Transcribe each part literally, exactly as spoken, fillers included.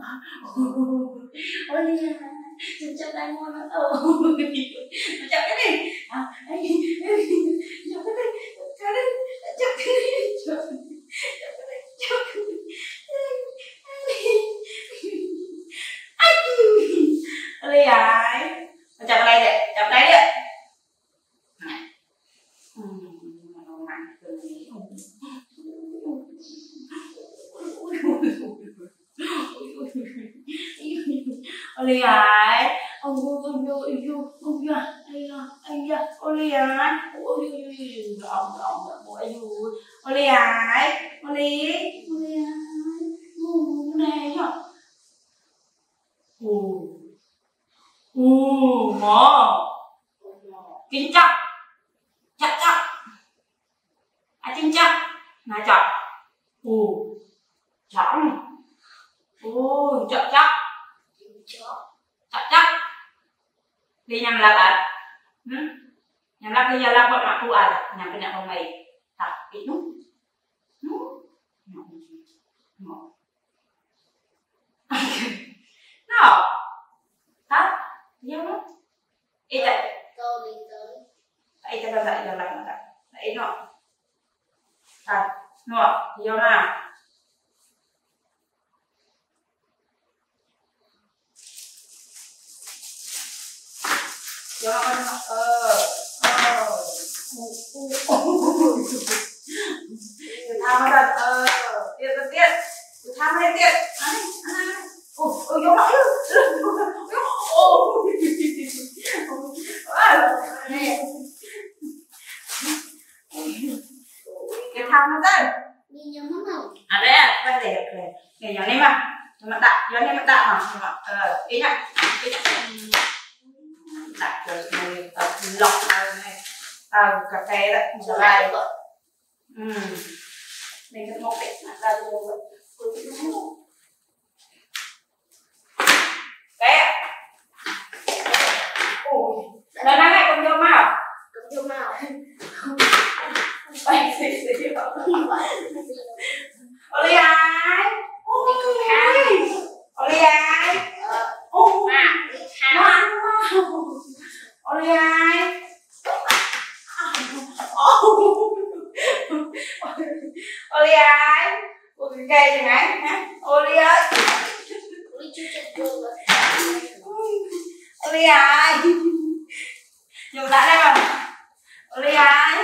ôi chụp tay mua nó ừ chụp cái đi à chụp cái đi chụp cái đi chụp cái đi chụp cái đi chụp cái đi ly ai chụp đây đi chụp đây đi Oli ai, ông vô ông vô ông vô ông vô, ai da ai da, Oli ai, ôi ôi ôi, ông ông ông ôi ôi, Oli ai, Oli, Oli ai, ngu này nhở, ồ, ồ, mỏ, kính chặt, chặt chặt, à kính chặt, này chặt, ồ, chặt, ồ, chặt chặt. Chắc chắc đi nhằm là bạn nhằm lắp bây giờ lắp bọn bạn thu à nhằm cái nhà phòng mày tập ít nút nút nút nào hả nhiều lắm ít đấy ít cho dậy giờ lạnh rồi ít nọ à nọ nhiều nào cho nó ờ ờ tham ra ờ tiết tiết tham lên tiết ăn ăn ăn ô ô vô lại ô cái tham nó ra à đây à đây để để để nhỏ nem à mà đặt nhỏ nem mà đặt mà ờ ý nhá đặt rồi này tập lọc này tao cà phê đấy một lại ừ mình cứ một cái ra rồi đấy ôi lần này còn vô màu còn vô màu bay xì xì Oli ai Oli ai ô mà Oli ai Oli ai ôi cái cây này này hả Oli ơi Oli ai dùng lại đây mà Oli ai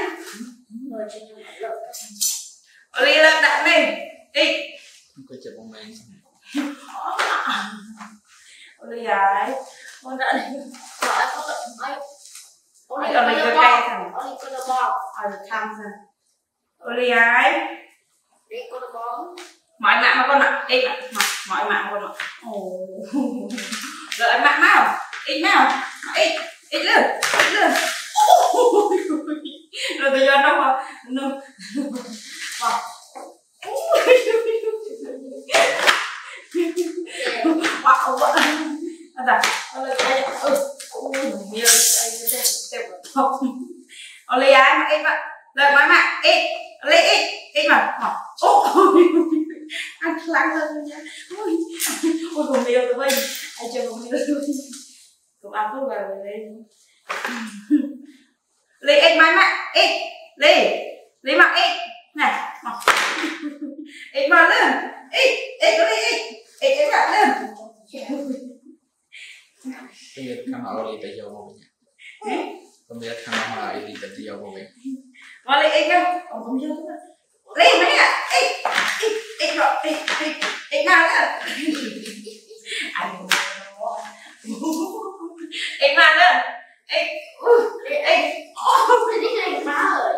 Oli lên đặt đi đi có chụp một mình Oli ai con đã đi gọi con đợi Oli còn mình cái cây thằng Oli con đợi bò ở tham rồi Oli ai đi con đợi bò mọi mạng mà con ạ đi mà mọi mạng con ạ ồ rồi mạng nào ít nào ít ít lên ít lên rồi tôi cho nó vào nó vào wow wow ada oleh kayak uh biar saya step top oleh ya mak ít pak lần mai mak ít oleh ít ít mà ô ăn lăng lên nha ôi ôi còn nhiều tụi mình ai chơi còn nhiều tụi tụi ăn tốt vào đây lấy ít mai mak ít lấy lấy mak ít này ít mà lên ít ít có đi ít ít ít bạn lên không biết thằng nào đi tới vô một mình không biết thằng nào đi tới vô một mình mà lấy ít không còn không chưa lấy mấy à ít ít ít rồi ít ít ít nào lên anh ít mà lên ít ít ít cái này má rồi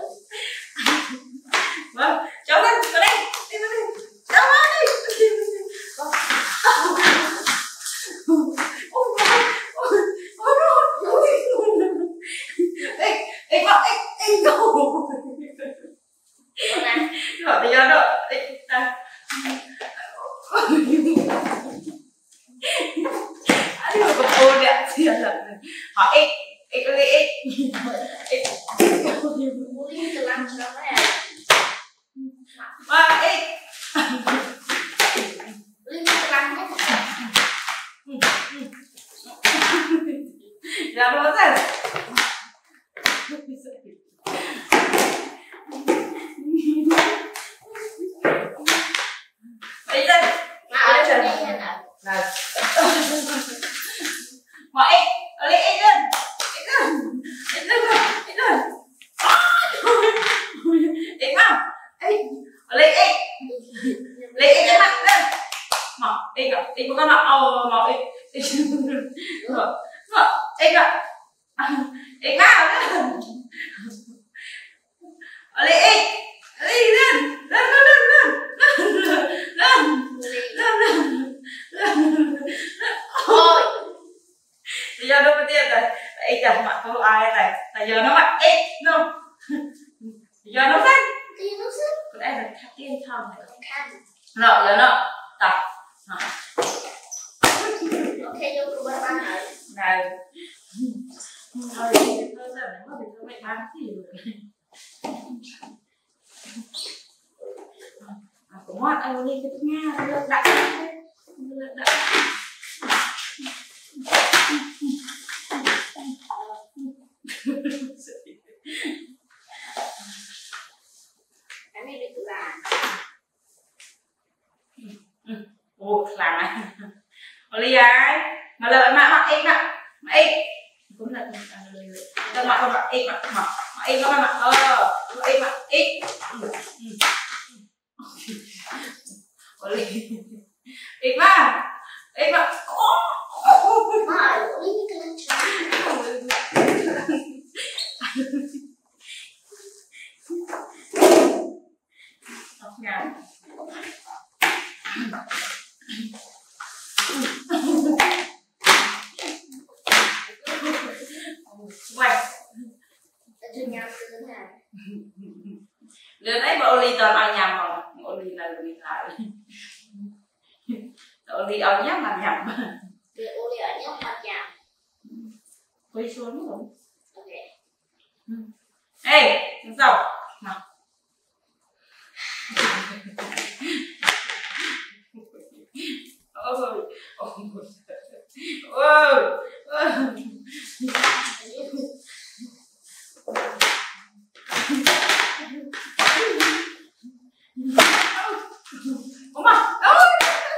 vâng cháu lên vào đây đi vào đây cháu vào đi ê con ê ê đâu rồi bây giờ đó anh mà có cô đẹp thì là hỏi ê ê con ê ê ê Dạ đúng rồi. Bây giờ Mà ở trên đây nha nè. này. Mà ê, ở đây ê lên. Ê lên. Ê lên. Ê lên. Ê không? Ê, ở đây ê. Lấy ê cái mặt lên. Mà ê cả, ê có cái mặt ờ mà ê. Ê. Mà ê cả. Ê nào lên. Ở đây ê. Ở đây lên. Lên lên lên lên. Lên. Lên lên. Thôi. Bây giờ đâu có tiền rồi. Ê chẳng mặt có ai này. Bây giờ nó mặt ê. Nó. Bây giờ nó xanh. Thì nó xích. Còn đây là thắt tiên thòng này. Khăn. Rồi giờ nó. Tập. Ok vô cùng ba ba hả? Này. Thôi thì tôi giờ nếu mà mình không phải bán thì à, cũng ngon anh đi cái nha lượng đậm lượng đậm Cái này được là ồ làm này Olivia mà lợi mà mặc ít nè mà ít cũng là tôi mặc tôi mặc ít mặc mặc ít mặc mặc ờ ít mặc ít Olivia ít mà ít mà mà đi cái lên trên. Ngào quay Ở trên nhà cứ này. lên đấy mà Oli toàn ăn nhầm mà Oli là Oli lại Oli ăn nhầm mà nhầm Vì Oli ở nhóc mặt nhà. quay xuống rồi Ok. ê sao nào ôi ôi ôi Oma, ôi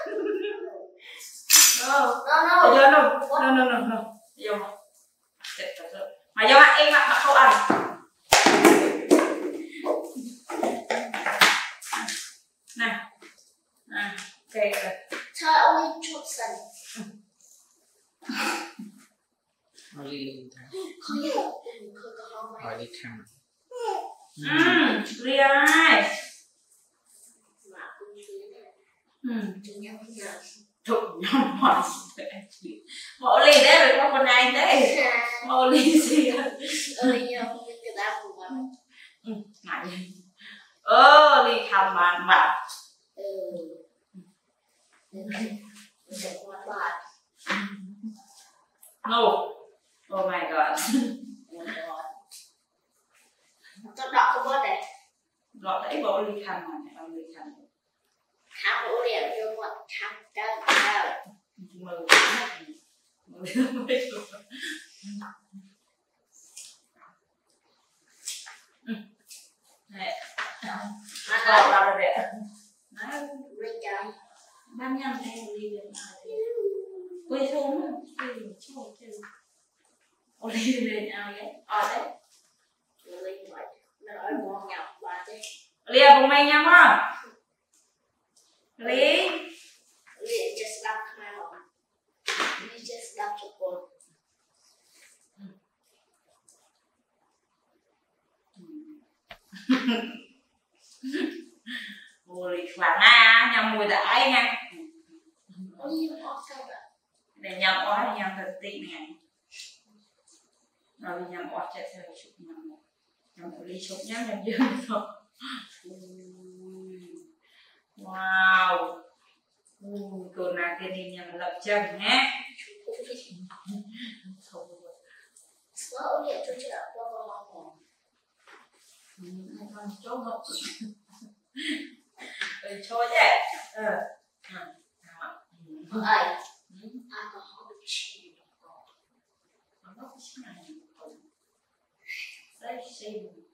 No, bây no. giờ no no no no no vô mà do bạn em bạn không ăn này à ok rồi Tell Oli Johnson. Oli lên thằng. Không hiểu. Không có không mày. Oli thằng. ừm ria Mà cũng như thế này. ừm Chúng nhau không nhờ. chụp nhau mọi mọi ly đấy rồi có con ai đấy mọi ly gì Oli nhờ không biết người ta cùng mà. ừ ngại ơ ly thầm mà mà Ừ. Để qua bài. no oh my god Tôi đọc không có để gọi đấy bộ ly thầm mà ông ly thầm khám đủ điểm cho một khám cao cao. mười mười mười này Mà gọi nói là đẹp nói Ring chồng. ba mươi lăm em đi được quay xuống quay xuống chơi ô đi lên ao vậy ở đấy Ring vậy. Nó nói ngon nhọc bà chứ. lia cùng mày nha con lý Ring just love my mom. You just love support. ôi khỏe na nhầm mùi đãi nha Only off cover. để nhầm ói nhầm thật tị này rồi nhầm ói chạy theo chụp nhầm nhầm lý chụp nhá nhầm dương rồi wow ui cô nào kia đi nhầm lập chân nhé Nó only ở chỗ chợ qua qua qua qua. hai con chó ngọc ừ cho vậy ờ Ơi. Alcohol cheese. nó cái này. Say say